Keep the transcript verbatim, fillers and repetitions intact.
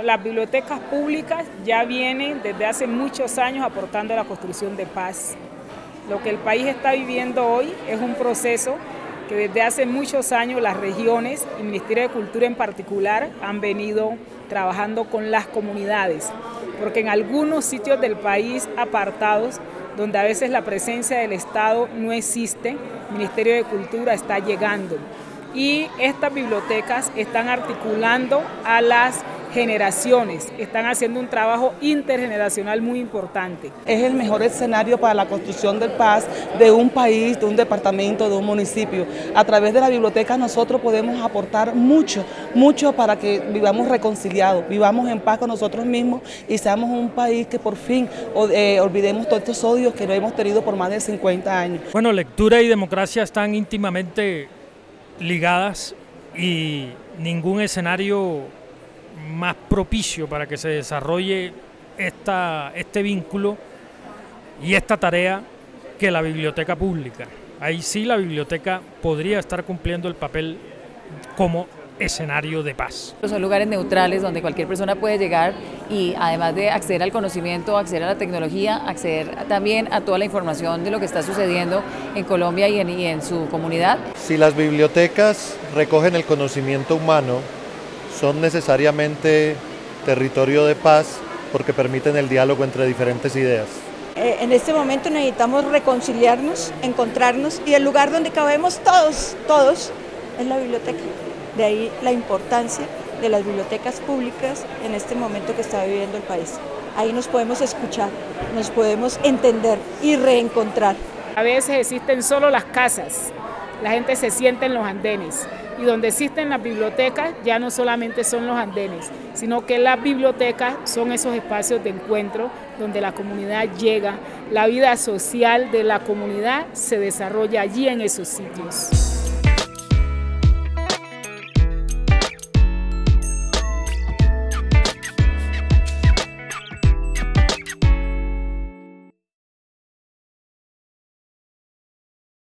Bueno, las bibliotecas públicas ya vienen desde hace muchos años aportando a la construcción de paz. Lo que el país está viviendo hoy es un proceso que desde hace muchos años las regiones y el Ministerio de Cultura en particular han venido trabajando con las comunidades, porque en algunos sitios del país apartados, donde a veces la presencia del Estado no existe, el Ministerio de Cultura está llegando. Y estas bibliotecas están articulando a las generaciones, están haciendo un trabajo intergeneracional muy importante. Es el mejor escenario para la construcción de paz de un país, de un departamento, de un municipio. A través de la biblioteca nosotros podemos aportar mucho, mucho para que vivamos reconciliados, vivamos en paz con nosotros mismos y seamos un país que por fin eh, olvidemos todos estos odios que no hemos tenido por más de cincuenta años. Bueno, lectura y democracia están íntimamente ligadas y ningún escenario más propicio para que se desarrolle esta, este vínculo y esta tarea que la biblioteca pública. Ahí sí la biblioteca podría estar cumpliendo el papel como escenario de paz. Son lugares neutrales donde cualquier persona puede llegar y además de acceder al conocimiento, acceder a la tecnología, acceder también a toda la información de lo que está sucediendo en Colombia y en, y en su comunidad. Si las bibliotecas recogen el conocimiento humano, son necesariamente territorio de paz porque permiten el diálogo entre diferentes ideas. En este momento necesitamos reconciliarnos, encontrarnos y el lugar donde cabemos todos, todos, es la biblioteca. De ahí la importancia de las bibliotecas públicas en este momento que está viviendo el país. Ahí nos podemos escuchar, nos podemos entender y reencontrar. A veces existen solo las casas, la gente se sienta en los andenes y donde existen las bibliotecas ya no solamente son los andenes, sino que las bibliotecas son esos espacios de encuentro donde la comunidad llega, la vida social de la comunidad se desarrolla allí en esos sitios.